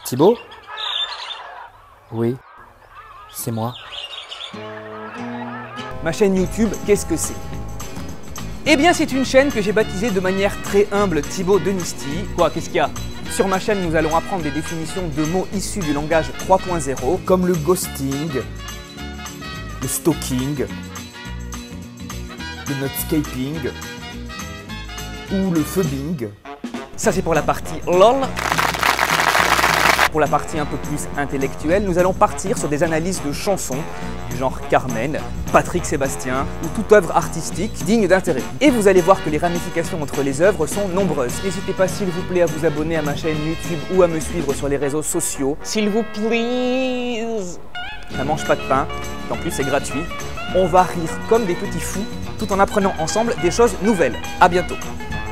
Thibaut? Oui, c'est moi. Ma chaîne YouTube, qu'est-ce que c'est? Eh bien, c'est une chaîne que j'ai baptisée de manière très humble Thibaut Denisti. Quoi, qu'est-ce qu'il y a? Sur ma chaîne, nous allons apprendre des définitions de mots issus du langage 3.0, Comme le ghosting, le stalking, le nutscaping ou le phubbing. ça c'est pour la partie LOL. Pour la partie un peu plus intellectuelle, nous allons partir sur des analyses de chansons, du genre Carmen, Patrick Sébastien ou toute œuvre artistique digne d'intérêt. Et vous allez voir que les ramifications entre les œuvres sont nombreuses. N'hésitez pas s'il vous plaît à vous abonner à ma chaîne YouTube ou à me suivre sur les réseaux sociaux. S'il vous plaît. Ça mange pas de pain, en plus c'est gratuit. On va rire comme des petits fous tout en apprenant ensemble des choses nouvelles. À bientôt.